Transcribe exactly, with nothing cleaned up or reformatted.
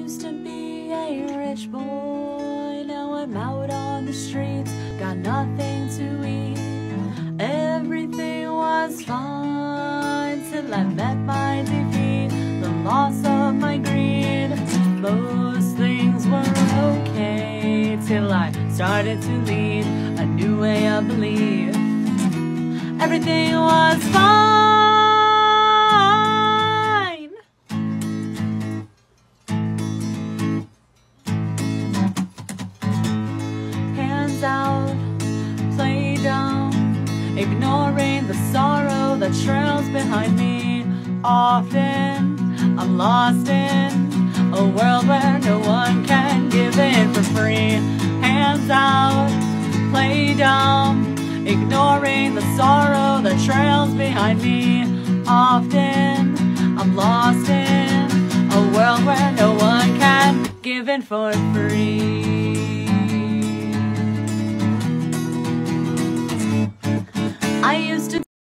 used to be a rich boy, now I'm out on the streets, got nothing to eat. Everything was fine till I met my defeat, the loss of my greed. Most things were okay till I started to lead a new way of belief. Everything was fine. Hands out, play dumb, ignoring the sorrow that trails behind me. Often I'm lost in a world where no one can give in for free. Hands out, play dumb, ignoring the sorrow that trails behind me. Often I'm lost in a world where no one can give in for free.